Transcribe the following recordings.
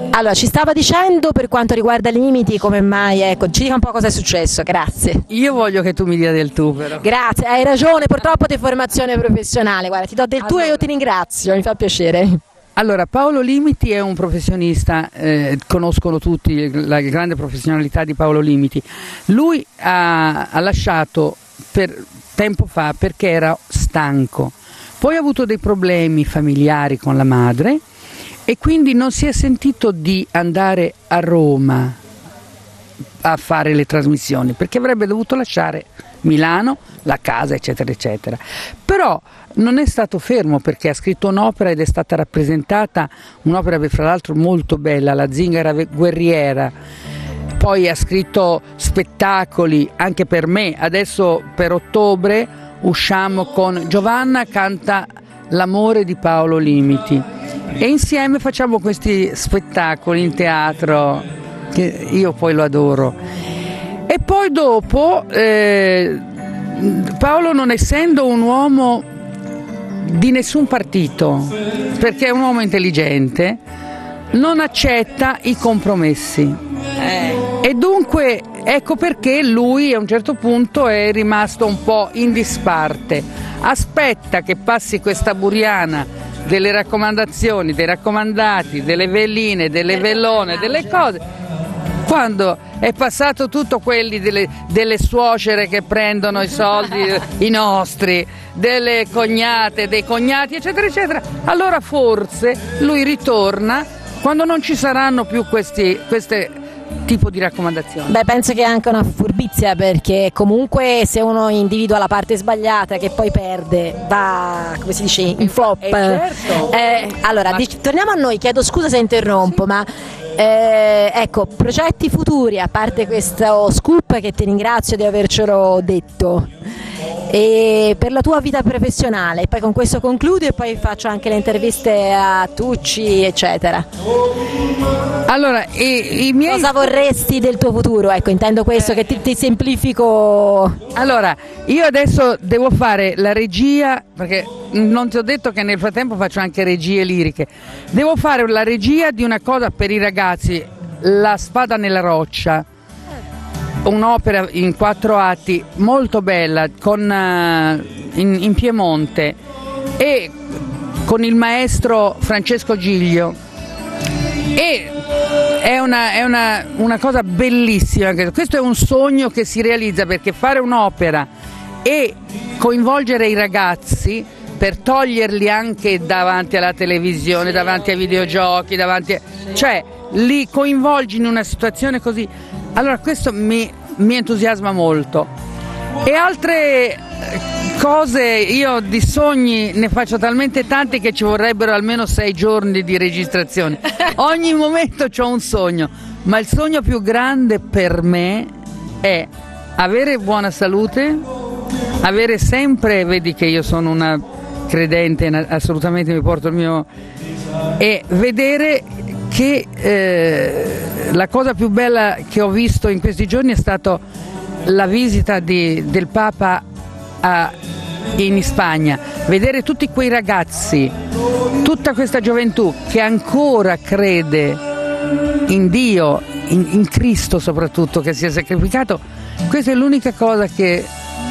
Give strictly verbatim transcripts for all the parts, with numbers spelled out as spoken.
Allora, ci stava dicendo per quanto riguarda Limiti, come mai, ecco, ci dica un po' cosa è successo, grazie. Io voglio che tu mi dia del tu, però. Grazie, hai ragione, purtroppo di formazione professionale, guarda, ti do del tu Allora. e io ti ringrazio, mi fa piacere. Allora, Paolo Limiti è un professionista, eh, conoscono tutti la grande professionalità di Paolo Limiti. Lui ha, ha lasciato per tempo fa perché era stanco, poi ha avuto dei problemi familiari con la madre e quindi non si è sentito di andare a Roma a fare le trasmissioni perché avrebbe dovuto lasciare Milano, la casa, eccetera eccetera. Però non è stato fermo perché ha scritto un'opera ed è stata rappresentata, un'opera fra l'altro molto bella, La zingara guerriera. Poi ha scritto spettacoli anche per me. Adesso per ottobre usciamo con Giovanna canta L'amore di Paolo Limiti e insieme facciamo questi spettacoli in teatro che io poi lo adoro. E poi dopo eh, Paolo, non essendo un uomo di nessun partito, perché è un uomo intelligente, non accetta i compromessi. Eh. E dunque ecco perché lui a un certo punto è rimasto un po' in disparte. Aspetta che passi questa buriana delle raccomandazioni, dei raccomandati, delle veline, delle velone, delle cose. Quando è passato tutto quelli delle, delle suocere che prendono i soldi, i nostri, delle cognate, dei cognati, eccetera, eccetera, allora forse lui ritorna quando non ci saranno più questi, queste tipo di raccomandazioni. Beh, penso che è anche una furbizia perché comunque se uno individua la parte sbagliata che poi perde va, come si dice, in flop. Eh, certo. eh, allora, ma... dic- torniamo a noi, chiedo scusa se interrompo, ma eh, ecco, progetti futuri, a parte questo scoop che ti ringrazio di avercelo detto, e per la tua vita professionale, poi con questo concludo e poi faccio anche le interviste a Tucci eccetera. Allora, i, i miei... cosa vorresti del tuo futuro? Ecco, intendo questo, che ti, ti semplifico. Allora, io adesso devo fare la regia, perché non ti ho detto che nel frattempo faccio anche regie liriche, devo fare la regia di una cosa per i ragazzi, La spada nella roccia, un'opera in quattro atti molto bella con, uh, in, in Piemonte e con il maestro Francesco Giglio, e è una, è una, una cosa bellissima. Questo è un sogno che si realizza, perché fare un'opera e coinvolgere i ragazzi per toglierli anche davanti alla televisione, davanti ai videogiochi, davanti a... cioè li coinvolgi in una situazione così. Allora questo mi, mi entusiasma molto. E altre cose, io di sogni ne faccio talmente tanti che ci vorrebbero almeno sei giorni di registrazione. Ogni momento c'ho un sogno, ma il sogno più grande per me è avere buona salute, avere sempre, vedi che io sono una credente, assolutamente mi porto il mio, e vedere che eh, la cosa più bella che ho visto in questi giorni è stata la visita di, del Papa a, in Spagna, vedere tutti quei ragazzi, tutta questa gioventù che ancora crede in Dio, in, in Cristo soprattutto, che si è sacrificato. Questa è l'unica cosa che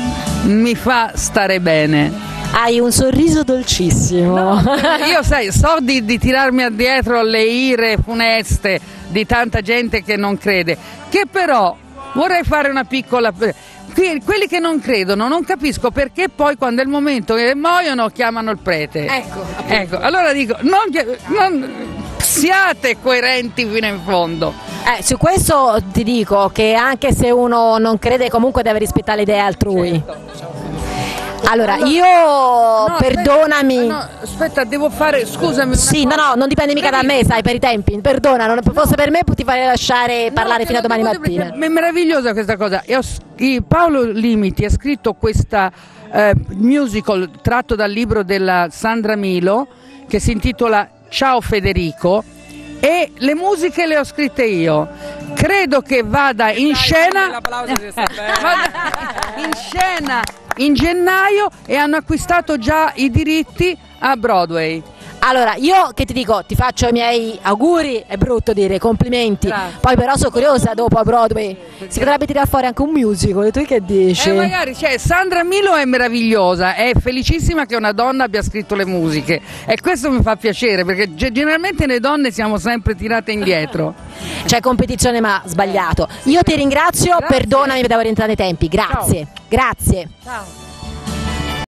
mi fa stare bene. Hai un sorriso dolcissimo. No, io sai, so di, di tirarmi addietro le ire funeste di tanta gente che non crede, che però vorrei fare una piccola... Quelli che non credono, non capisco perché poi quando è il momento che muoiono chiamano il prete. Ecco, ecco, allora dico, non, non siate coerenti fino in fondo. Eh, su questo ti dico che anche se uno non crede comunque deve rispettare le idee altrui. Certo. Allora, allora, io no, perdonami. Aspetta, no, aspetta, devo fare, scusami. Sì, no, no, non dipende mica da me, sai, per i tempi. Perdona, non no. fosse per me ti farei lasciare parlare no, fino a domani mattina. È meravigliosa questa cosa. Io, Paolo Limiti ha scritto questa eh, musical tratto dal libro della Sandra Milo che si intitola Ciao Federico, e le musiche le ho scritte io. Credo che vada in scena vada in scena in gennaio, e hanno acquistato già i diritti a Broadway. Allora, io che ti dico, ti faccio i miei auguri, è brutto dire, complimenti. Grazie. Poi però sono curiosa dopo a Broadway. Si potrebbe tirare fuori anche un musical, tu che dici? Eh, magari, cioè, Sandra Milo è meravigliosa, è felicissima che una donna abbia scritto le musiche e questo mi fa piacere perché generalmente le donne siamo sempre tirate indietro. C'è competizione ma sbagliato. Io ti ringrazio, Grazie. perdonami per aver entrato nei tempi, grazie. Ciao. Grazie. Ciao.